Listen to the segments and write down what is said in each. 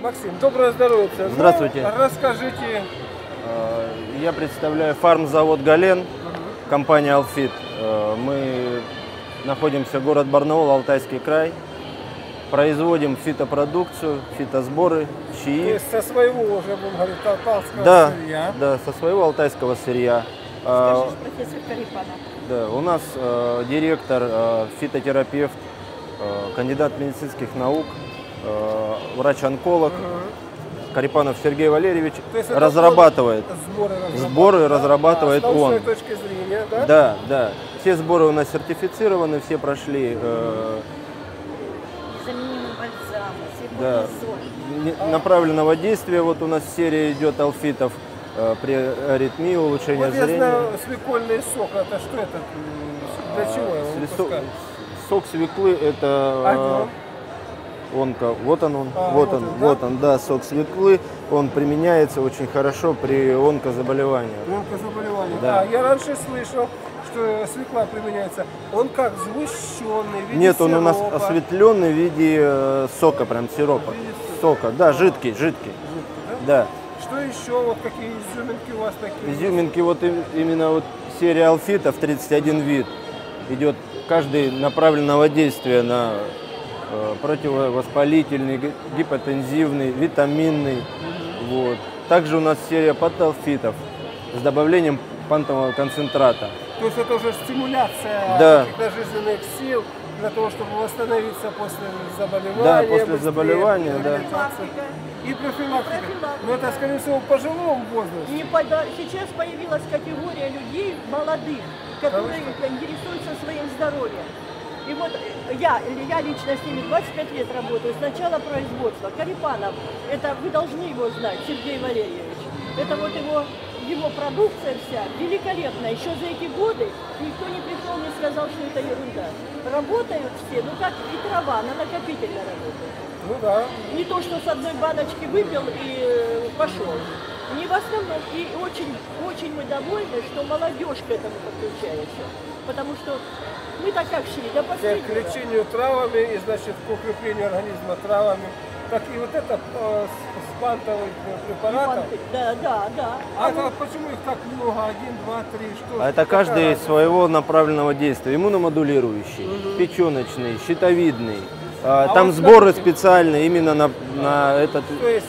Максим, доброе здоровье. Здравствуйте. Ну, расскажите. Я представляю фармзавод «Гален», компания «Алфит». Мы находимся в городе Барнаул, Алтайский край. Производим фитопродукцию, фитосборы, То чаи. есть со своего уже, будем говорить, алтайского Да, сырья. да, со своего алтайского сырья. Скажи, профессор Карипанов. Да, у нас директор, фитотерапевт, кандидат медицинских наук, врач-онколог. Карипанов Сергей Валерьевич То есть это разрабатывает. Сборы разрабатывает с научной он. точки зрения, да? Да, да. Все сборы у нас сертифицированы, все прошли Незаменимый бальзам, да, свекольный направленного действия. Вот у нас серия идет алфитов при аритмии, улучшение Вот я зрения. знаю, свекольный сок, это что это? Для чего его выпускают? Сок свеклы это онко. Вот он, вот он, да, сок свеклы. Он применяется очень хорошо при онкозаболеваниях. Онкозаболевание. Да. Я раньше слышал, что свекла применяется. Он как сгущенный, в виде Нет, он у нас сиропа. осветленный в виде сока, прям сиропа. Сока, да, жидкий. Да. Что еще? Вот какие изюминки у вас такие? Изюминки, вот именно вот серия алфитов, 31 вид. Идет каждый направленного действия на противовоспалительный, гипотензивный, витаминный. Вот. Также у нас серия паталфитов с добавлением пантового концентрата. То есть это уже стимуляция Да. каких-то жизненных сил для того, чтобы восстановиться после заболевания. Да, после быстрее, заболевания, да. реабилитация. И профилактика. Но это, скорее всего, в пожилом возрасте. Сейчас появилась категория людей молодых, которые интересуются своим здоровьем. И вот я лично с ними 25 лет работаю, с начала производства. Карипанов, это вы должны его знать, Сергей Валерьевич. Это вот его продукция вся великолепная. Еще за эти годы никто не пришел, не сказал, что это ерунда. Работают все, ну как и трава, она накопительно работает. Ну да. Не то, что с одной баночки выпил и пошел. Не в основном. И очень мы довольны, что молодежь к этому подключается. Потому что мы-то как шли до К последнего. лечению травами и, значит, к укреплению организма травами. Так и вот это с пантовых препаратов. Да. А это вот почему их так много? 1, 2, 3, что? А это каждый своего направленного действия. Иммуномодулирующий, печеночный, щитовидный. Там вот сборы скажите, специальные именно на этот. То есть,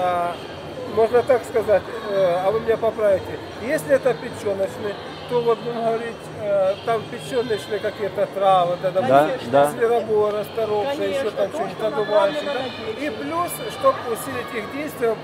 можно так сказать, а вы меня поправите, если это печеночный, то вот будем говорить, там печеночные какие-то травы, да, допустим, да. зверобой, расторопшая, еще Конечно, там то, что-нибудь что одувающее, направлено да? на И печень. плюс, чтобы усилить их действие,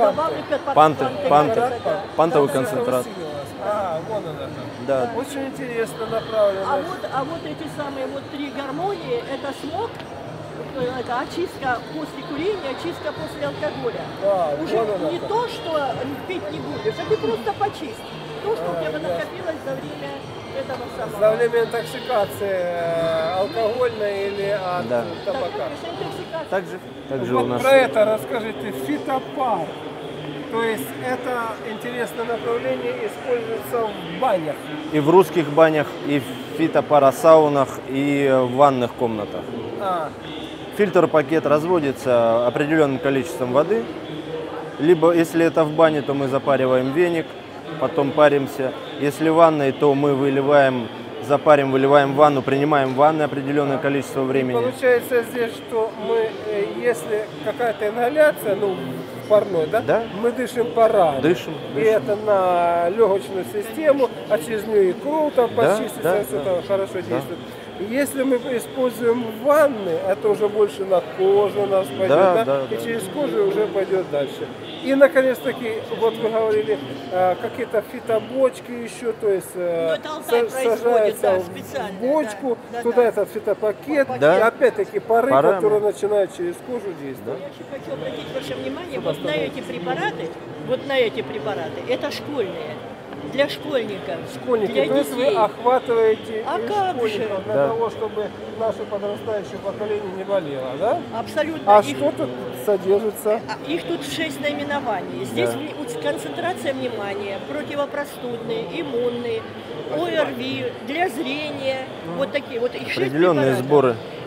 Пантовый Там концентрат. всё усилилось. Вон она там. Да. Очень интересно направлено. А вот эти самые вот 3 гармонии, это смог, это очистка после курения, очистка после алкоголя. Да, Уже вон она не там. то, что пить не будешь, а ты просто почисть. То, что у тебя накопилось за время этого самого. За время интоксикации алкогольной или от Да. табака. Также у Вот нас про это расскажите. Фитопар. То есть это интересное направление используется в банях. и в русских банях, и в фитопарасаунах, и в ванных комнатах. Фильтр-пакет разводится определенным количеством воды. Либо, если это в бане, то мы запариваем веник, потом паримся. Если в ванной, то мы выливаем, выливаем в ванну, принимаем ванны определенное количество времени. Получается здесь, что мы, если какая-то ингаляция, ну, парной, да? Да. Мы дышим парами. Дышим. И это на легочную систему, а через нее икру там почистится, да, все да. там хорошо действует. Если мы используем ванны, это уже больше на кожу у нас пойдет, да? И через кожу уже пойдет дальше. И, наконец-таки, вот вы говорили, какие-то фитобочки еще, то есть сажается в бочку, туда этот фитопакет, и опять-таки пары, которые начинают через кожу действовать. Я еще хочу обратить ваше внимание вот на эти препараты, это школьные. Для школьников. Школьники, для то есть вы детей. охватываете А и как школьников же? для того, чтобы наше подрастающее поколение не болело, да? Абсолютно. А что тут содержится? Их тут 6 наименований. Здесь концентрация внимания, противопростудные, иммунные, ОРВИ, для зрения, вот такие вот. Их 6 Определенные препаратов. сборы.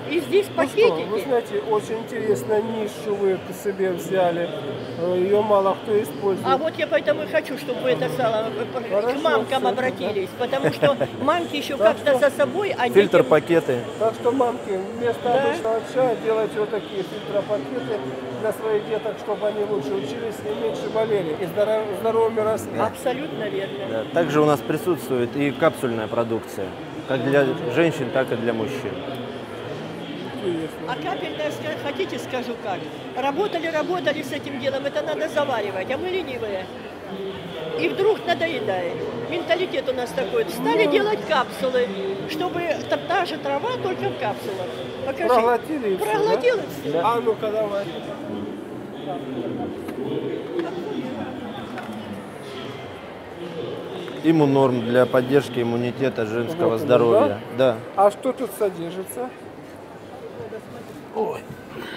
И здесь Ну что, вы пакетики. знаете, очень интересно, нишу вы к себе взяли. Ее мало кто использует. А вот я поэтому и хочу, чтобы вы это к Хорошо, мамкам всё, обратились, потому что мамки еще Так как-то что за собой, а Фильтр, детям- пакеты. Так что, мамки, вместо Да. обычного чая делайте вот такие фильтропакеты для своих деток, чтобы они лучше учились и меньше болели. И здоровыми росли. Абсолютно верно. Да. Также у нас присутствует и капсульная продукция, как для женщин, так и для мужчин. А капельное, хотите, скажу как. Работали с этим делом, это надо заваривать, а мы ленивые. И вдруг надоедает. Менталитет у нас такой. Стали делать капсулы, чтобы та же трава, только в капсулах. Покажи. Проглотили и всё, Проглотил да? и всё. А ну-ка давай. Иммунорм для поддержки иммунитета женского Вот оно, здоровья. Да. А что тут содержится? В этой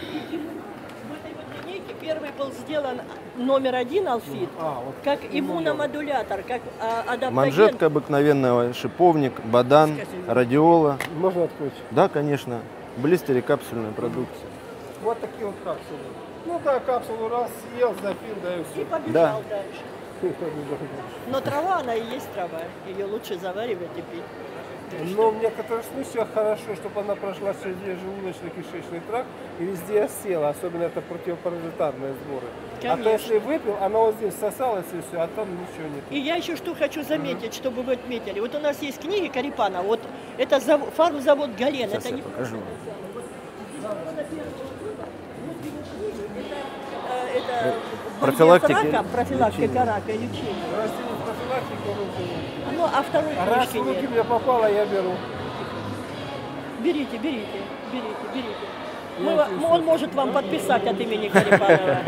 вот линейке первый был сделан номер 1 Алфит, Вот как иммуномодулятор, как адаптоген. Манжетка обыкновенного, шиповник, бадан, радиола. Можно открыть? Да, конечно. Блистере капсульная продукция. Вот такие вот капсулы. Ну да, капсулу раз съел, запил, да и И все. побежал дальше. Но трава, она и есть трава. Ее лучше заваривать и пить. Но в некоторых случаях хорошо, чтобы она прошла через весь желудочно-кишечный тракт и везде осела, особенно это противопаразитарные сборы. А то Конечно. если выпил, она вот здесь сосалась и все, а там ничего нет. И я еще что хочу заметить, чтобы вы отметили. Вот у нас есть книги Карипана, вот это фармзавод «Гален». Сейчас Это я не покажу. это Профилактики. борьба с раком, профилактика рака, лечение. Растение профилактику руки. Ну, а второй Раз в книжки руки нет. мне попало, я беру. Берите. Он может вам подписать от имени Карипанова.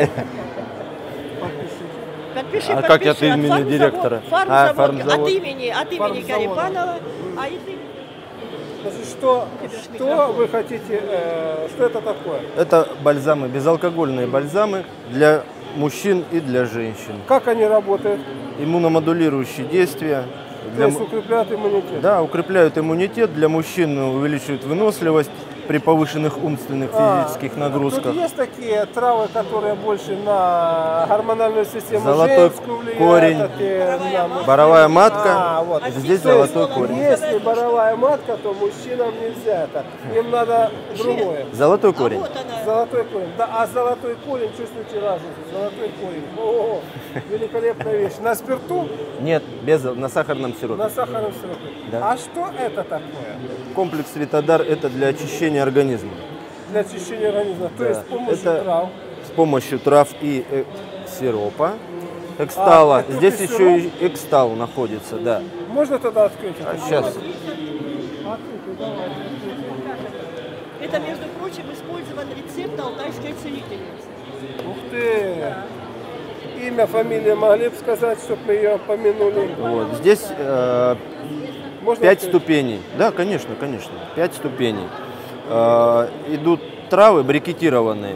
Подпиши, А как от имени фармзавод- директора? Фармзавод, Фармзавод. от имени Фармзавода. Карипанова. А если Значит, что вы хотите, что это такое? Это бальзамы, безалкогольные бальзамы для мужчин и для женщин. Как они работают? Иммуномодулирующие действия. То есть укрепляют иммунитет? Да, укрепляют иммунитет, для мужчин увеличивают выносливость при повышенных умственных физических нагрузках. Тут есть такие травы, которые больше на гормональную систему Золотой женскую влияют, корень, боровая матка, вот. здесь То есть, золотой корень. Если боровая матка, то мужчинам нельзя это. Им надо другое. Золотой корень. вот она. Золотой корень. Да, а золотой корень, чувствуете разницу? Золотой корень. О, великолепная вещь. На спирту, Нет, на сахарном сиропе. на сахарном сиропе. Да. А что это такое? Комплекс Витадар – это для очищения организма. Для очищения организма. То есть с помощью это трав. с помощью трав и сиропа, экстала. это Здесь и еще и экстал находится, да. Можно тогда открыть? А сейчас. Откройте, давай. Это, между прочим, использован рецепт алтайской целительницы. Ух ты! Имя, фамилия могли бы сказать, чтобы мы ее помянули? Вот. Здесь Можно 5 открыть? ступеней. Да, конечно. 5 ступеней. Идут травы брикетированные.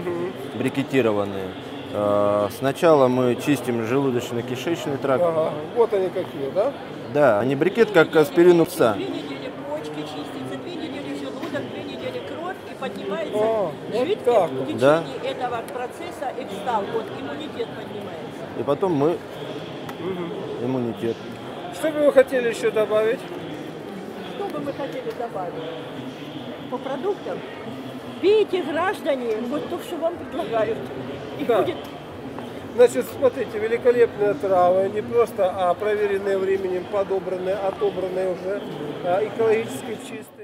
Сначала мы чистим желудочно-кишечный тракт. Ага, вот они какие, да? Да, они брикет как аспирин у пса. 2 недели почки чистятся, 2 недели желудок, 2 недели кровь и поднимается вот жидкость. так В вот. течение Да. этого процесса экстал, вот иммунитет поднимается. И потом мы иммунитет. Что бы вы хотели еще добавить? Что бы мы хотели добавить? По продуктам? Пейте, граждане, вот то, что вам предлагают. И Да. будет Значит, смотрите, великолепные травы, не просто, а проверенные временем, подобранные, отобранные уже, экологически чистые.